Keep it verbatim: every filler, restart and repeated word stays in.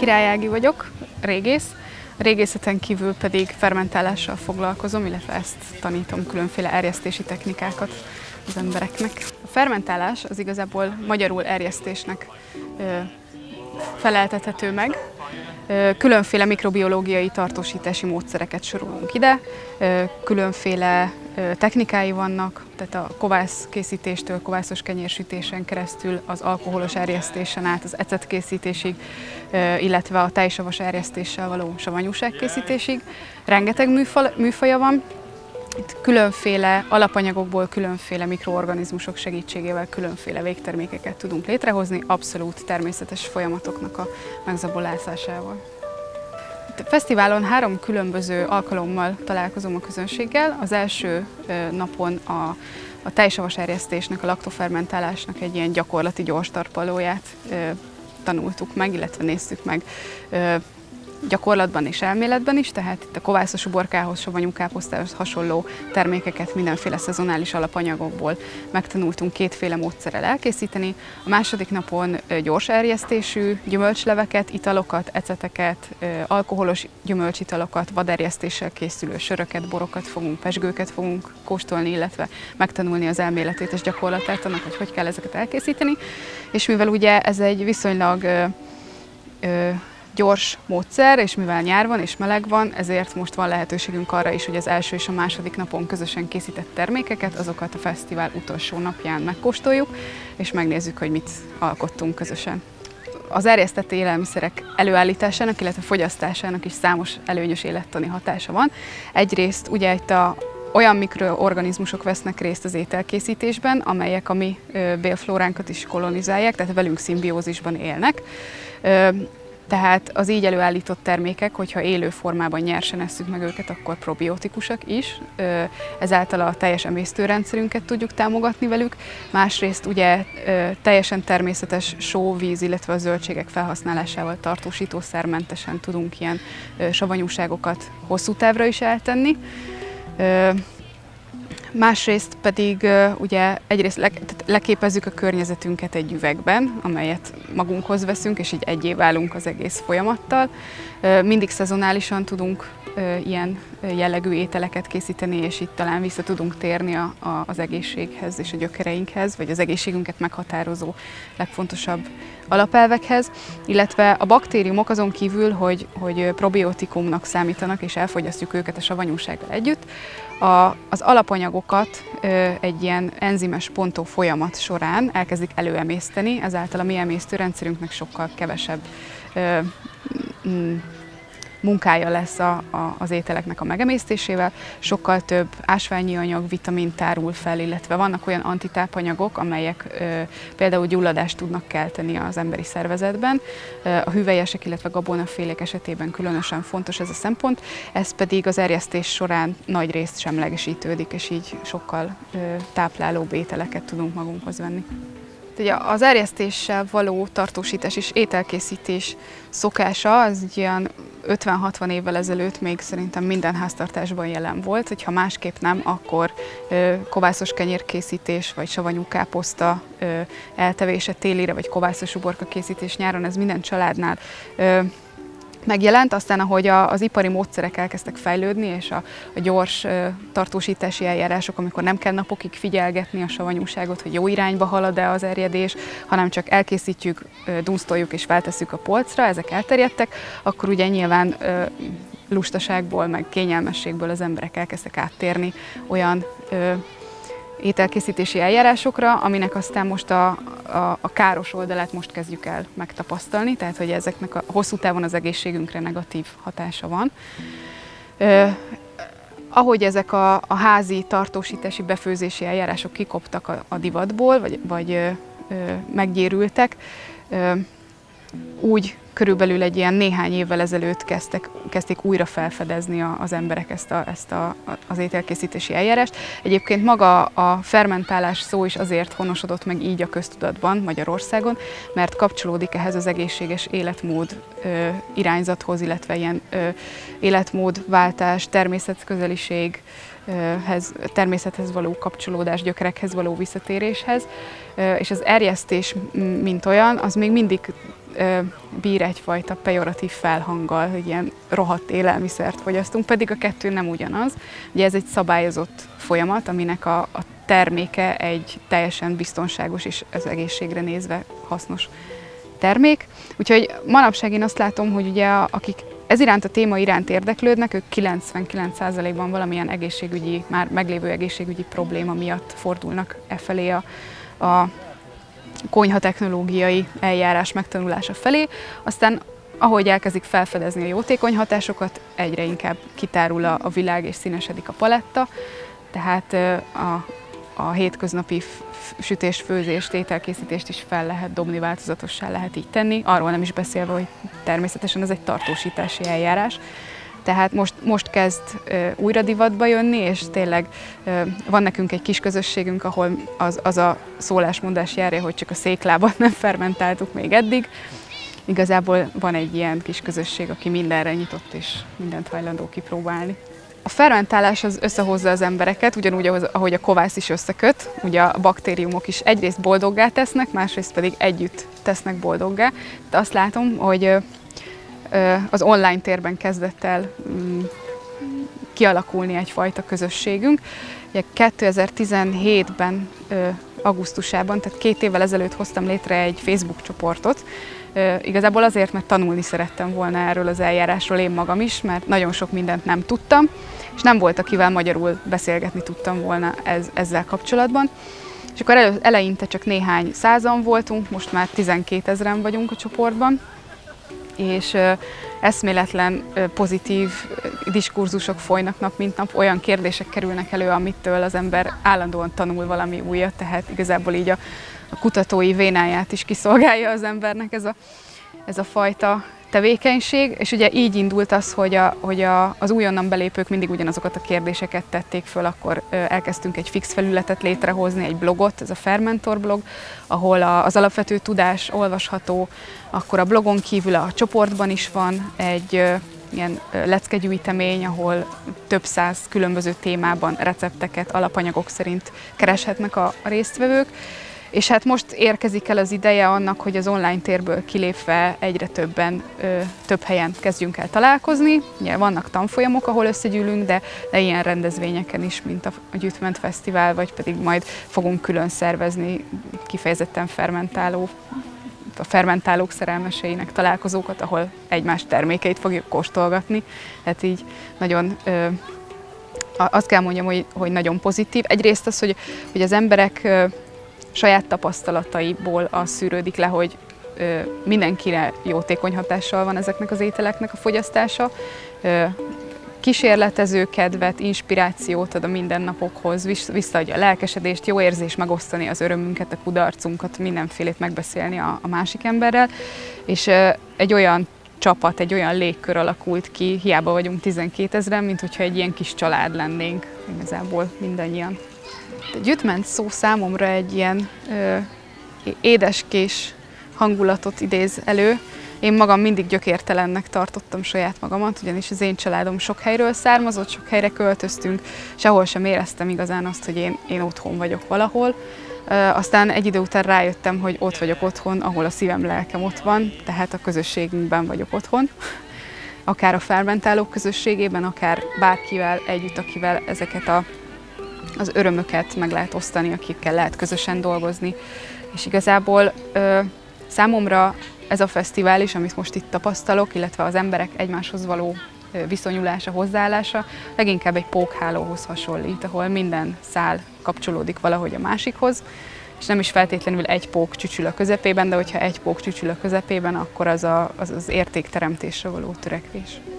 Király Ági vagyok, régész. A régészeten kívül pedig fermentálással foglalkozom, illetve ezt tanítom, különféle erjesztési technikákat az embereknek. A fermentálás az igazából magyarul erjesztésnek feleltethető meg. Különféle mikrobiológiai tartósítási módszereket sorolunk ide, különféle technikái vannak, tehát a kovász készítéstől, kovászos kenyérsütésen keresztül az alkoholos erjesztésen át az ecet készítésig, illetve a tejsavas erjesztéssel való savanyúság készítésig. Rengeteg műfaja van. Itt különféle alapanyagokból, különféle mikroorganizmusok segítségével különféle végtermékeket tudunk létrehozni, abszolút természetes folyamatoknak a megzabolázásával. Itt a fesztiválon három különböző alkalommal találkozom a közönséggel. Az első napon a, a tejsavas erjesztésnek, a laktofermentálásnak egy ilyen gyakorlati gyors tarpalóját tanultuk meg, illetve néztük meg gyakorlatban és elméletben is, tehát itt a kovászos uborkához, savanyú káposztához hasonló termékeket mindenféle szezonális alapanyagokból megtanultunk kétféle módszerrel elkészíteni. A második napon gyors erjesztésű gyümölcsleveket, italokat, eceteket, alkoholos gyümölcsitalokat, vaderjesztéssel készülő söröket, borokat fogunk, pezsgőket fogunk kóstolni, illetve megtanulni az elméletét és gyakorlatát annak, hogy hogy kell ezeket elkészíteni. És mivel ugye ez egy viszonylag ö, ö, gyors módszer, és mivel nyár van és meleg van, ezért most van lehetőségünk arra is, hogy az első és a második napon közösen készített termékeket, azokat a fesztivál utolsó napján megkóstoljuk, és megnézzük, hogy mit alkottunk közösen. Az erjesztett élelmiszerek előállításának, illetve fogyasztásának is számos előnyös élettani hatása van. Egyrészt ugye itt a olyan mikroorganizmusok vesznek részt az ételkészítésben, amelyek a mi bélflóránkat is kolonizálják, tehát velünk szimbiózisban élnek. Tehát az így előállított termékek, hogyha élő formában nyersen esszük meg őket, akkor probiotikusak is. Ezáltal a teljes emésztőrendszerünket tudjuk támogatni velük. Másrészt ugye teljesen természetes só, víz, illetve a zöldségek felhasználásával tartósítószermentesen tudunk ilyen savanyúságokat hosszú távra is eltenni. Másrészt pedig ugye egyrészt le, leképezzük a környezetünket egy üvegben, amelyet magunkhoz veszünk, és így egyé válunk az egész folyamattal. Mindig szezonálisan tudunk ilyen jellegű ételeket készíteni, és itt talán vissza tudunk térni a, a, az egészséghez és a gyökereinkhez, vagy az egészségünket meghatározó legfontosabb alapelvekhez, illetve a baktériumok azon kívül, hogy, hogy probiotikumnak számítanak, és elfogyasztjuk őket a savanyúsággal együtt, a, az alapanyagokat ö, egy ilyen enzimes pontó folyamat során elkezdik előemészteni, ezáltal a mi emésztőrendszerünknek sokkal kevesebb ö, mm, munkája lesz a, a, az ételeknek a megemésztésével, sokkal több ásványi anyag, vitamin tárul fel, illetve vannak olyan antitápanyagok, amelyek ö, például gyulladást tudnak kelteni az emberi szervezetben. A hüvelyesek, illetve gabonafélék esetében különösen fontos ez a szempont, ez pedig az erjesztés során nagy részt semlegesítődik, és így sokkal ö, táplálóbb ételeket tudunk magunkhoz venni. Ugye az erjesztéssel való tartósítás és ételkészítés szokása az egy ilyen ötven-hatvan évvel ezelőtt még szerintem minden háztartásban jelen volt, hogyha másképp nem, akkor ö, kovászos kenyérkészítés, vagy savanyú káposzta ö, eltevése télire, vagy kovászos uborka készítés nyáron, ez minden családnál ö, megjelent, aztán ahogy a, az ipari módszerek elkezdtek fejlődni, és a, a gyors ö, tartósítási eljárások, amikor nem kell napokig figyelgetni a savanyúságot, hogy jó irányba halad-e az erjedés, hanem csak elkészítjük, ö, dunsztoljuk és feltesszük a polcra, ezek elterjedtek, akkor ugye nyilván ö, lustaságból, meg kényelmességből az emberek elkezdtek áttérni olyan ö, ételkészítési eljárásokra, aminek aztán most a, a, a káros oldalát most kezdjük el megtapasztalni, tehát hogy ezeknek a hosszú távon az egészségünkre negatív hatása van. Ö, ahogy ezek a, a házi tartósítási, befőzési eljárások kikoptak a, a divatból, vagy, vagy ö, ö, meggyérültek, ö, úgy körülbelül egy ilyen néhány évvel ezelőtt kezdtek, kezdték újra felfedezni az emberek ezt, a, ezt a, az ételkészítési eljárást. Egyébként maga a fermentálás szó is azért honosodott meg így a köztudatban Magyarországon, mert kapcsolódik ehhez az egészséges életmód ö, irányzathoz, illetve ilyen ö, életmódváltás, természetközeliség, természethez való kapcsolódás, gyökerekhez való visszatéréshez, és az erjesztés, mint olyan, az még mindig bír egyfajta pejoratív felhanggal, hogy ilyen rohadt élelmiszert fogyasztunk, pedig a kettő nem ugyanaz. Ugye ez egy szabályozott folyamat, aminek a, a terméke egy teljesen biztonságos és az egészségre nézve hasznos termék. Úgyhogy manapság én azt látom, hogy ugye akik ez iránt a téma iránt érdeklődnek, ők kilencvenkilenc százalékban valamilyen egészségügyi, már meglévő egészségügyi probléma miatt fordulnak e felé a, a konyhatechnológiai eljárás megtanulása felé. Aztán ahogy elkezdik felfedezni a jótékony hatásokat, egyre inkább kitárul a, a világ és színesedik a paletta. Tehát a, a hétköznapi sütés, főzést, ételkészítést is fel lehet dobni, változatossá lehet így tenni. Arról nem is beszélve, hogy természetesen ez egy tartósítási eljárás. Tehát most, most kezd uh, újra divatba jönni, és tényleg uh, van nekünk egy kis közösségünk, ahol az, az a szólásmondás járja, hogy csak a széklábat nem fermentáltuk még eddig. Igazából van egy ilyen kis közösség, aki mindenre nyitott, és mindent hajlandó kipróbálni. A fermentálás az összehozza az embereket, ugyanúgy, ahogy a kovász is összeköt. Ugye a baktériumok is egyrészt boldoggá tesznek, másrészt pedig együtt tesznek boldoggá. De azt látom, hogy az online térben kezdett el kialakulni egyfajta közösségünk. kétezer-tizenhétben, augusztusában, tehát két évvel ezelőtt hoztam létre egy Facebook csoportot. Igazából azért, mert tanulni szerettem volna erről az eljárásról én magam is, mert nagyon sok mindent nem tudtam, és nem volt, akivel magyarul beszélgetni tudtam volna ez, ezzel kapcsolatban. És akkor elő, eleinte csak néhány százan voltunk, most már tizenkétezren vagyunk a csoportban, és eszméletlen pozitív diskurzusok folynak nap mint nap, olyan kérdések kerülnek elő, amitől az ember állandóan tanul valami újat, tehát igazából így a, a kutatói vénáját is kiszolgálja az embernek ez a, ez a fajta tevékenység, és ugye így indult az, hogy, a, hogy a, az újonnan belépők mindig ugyanazokat a kérdéseket tették föl, akkor elkezdtünk egy fix felületet létrehozni, egy blogot, ez a Fermentor blog, ahol a, az alapvető tudás olvasható, akkor a blogon kívül a csoportban is van egy ilyen leckegyűjtemény, ahol több száz különböző témában recepteket, alapanyagok szerint kereshetnek a résztvevők. És hát most érkezik el az ideje annak, hogy az online térből kilépve egyre többen, ö, több helyen kezdjünk el találkozni. Ugye vannak tanfolyamok, ahol összegyűlünk, de, de ilyen rendezvényeken is, mint a, a Gyütment Fesztivál, vagy pedig majd fogunk külön szervezni kifejezetten fermentáló, a fermentálók szerelmeseinek találkozókat, ahol egymás termékeit fogjuk kóstolgatni. Tehát így nagyon... Ö, azt kell mondjam, hogy, hogy nagyon pozitív. Egyrészt az, hogy, hogy az emberek ö, saját tapasztalataiból az szűrődik le, hogy ö, mindenkire jótékony hatással van ezeknek az ételeknek a fogyasztása. Ö, kísérletező kedvet, inspirációt ad a mindennapokhoz, visszaadja a lelkesedést, jó érzés megosztani az örömünket, a kudarcunkat, mindenfélét megbeszélni a, a másik emberrel. És ö, egy olyan csapat, egy olyan légkör alakult ki, hiába vagyunk tizenkétezren, mint hogyha egy ilyen kis család lennénk igazából mindannyian. A Gyütment szó számomra egy ilyen ö, édeskés hangulatot idéz elő. Én magam mindig gyökértelennek tartottam saját magamat, ugyanis az én családom sok helyről származott, sok helyre költöztünk, sehol sem éreztem igazán azt, hogy én, én otthon vagyok valahol. Ö, aztán egy idő után rájöttem, hogy ott vagyok otthon, ahol a szívem, lelkem ott van, tehát a közösségünkben vagyok otthon. Akár a fermentálók közösségében, akár bárkivel együtt, akivel ezeket a az örömöket meg lehet osztani, akikkel lehet közösen dolgozni. És igazából ö, számomra ez a fesztivál is, amit most itt tapasztalok, illetve az emberek egymáshoz való ö, viszonyulása, hozzáállása, leginkább egy pókhálóhoz hasonlít, ahol minden szál kapcsolódik valahogy a másikhoz, és nem is feltétlenül egy pók csücsül a közepében, de hogyha egy pók csücsül a közepében, akkor az a, az, az értékteremtésre való törekvés.